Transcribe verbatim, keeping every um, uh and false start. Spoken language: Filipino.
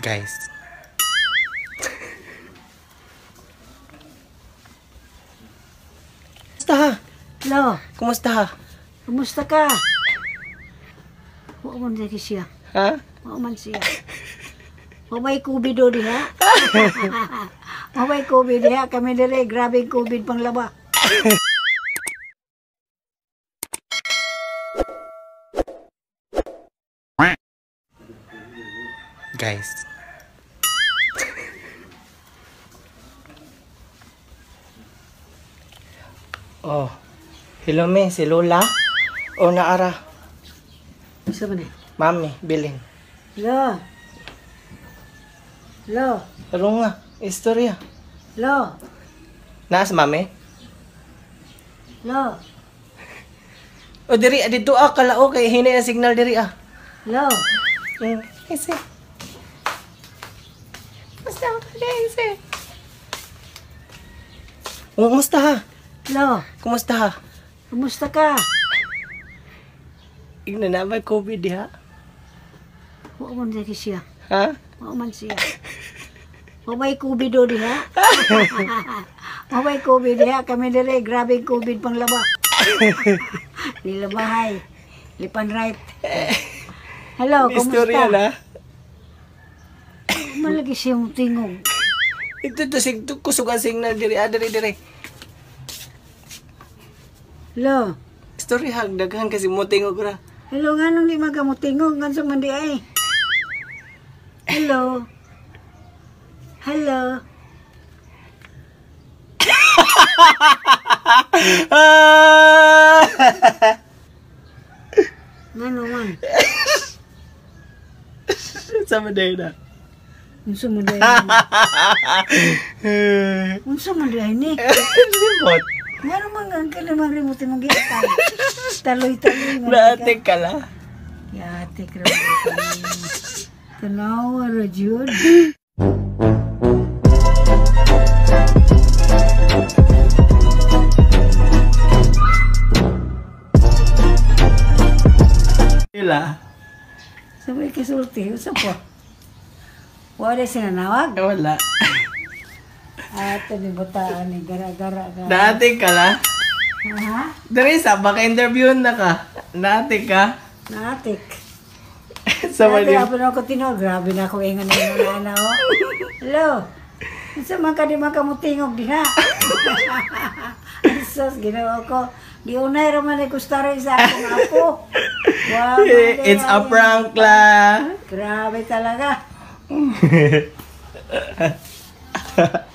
Guys. Kumusta ha? Lo, Kumusta ha? kumusta ka? Wa man lagi siya. Ha? Wa man siya. Wa may COVID do diha. Wa may COVID diha. Kami dire grabe COVID pang laba. Guys. Oh. Hello me, si Lola. O naara. Isa man eh. Mami, bilin. Lo. Lo. Pero nga, istorya. Lo. Naas mami? Lo. O diri, dito ah, kalao kay hinay ang signal diri ah. Lo. Hmm, isi. Basta ako ka isi. Oh, kumusta ha? Lo. Kumusta ha? Kumusta ka? Igna na may COVID diha? Wa man lagi siya. Ha? Wa man siya. Wa may COVID do diha. Wa may COVID diha. Kami dire grabe COVID pang laba. Nilabahay. Lipan right. Hello, Istorya kumusta? na. Malagi siyang tingog. Ito to sig kusog ang signal diri ah, diri diri. Hello. Istorya hag daghan kasi mo tingog ra. Hello, nga nung di magamutingog. Nga sa mandi ay. Hello. Hello. Nga naman. Sama day na. Unsa man day ni? Unsa man day ni? Limot. Nga naman ang kalimang remote mong gitan. Taloy-taloy. Naatik ka la. Yatik ra mo. Tanawa ra jud. Ila. Sabay kisulti. Usa po. Wala sinanawag. Eh, wala. Ato ni butaan ni gara-gara ka. Naatik ka la. Ha? Dari sa baka interview na ka. Naatik ka. Natik. Sama Dati din. ako na ako tinawag. Grabe na ako ingan na yung nana ko. Hello. Isa man ka di man ka mutingog diha. Sus, ginawa ko. Di unay raman ay kustara sa akong apo. Wow, It's a prank la. Grabe talaga.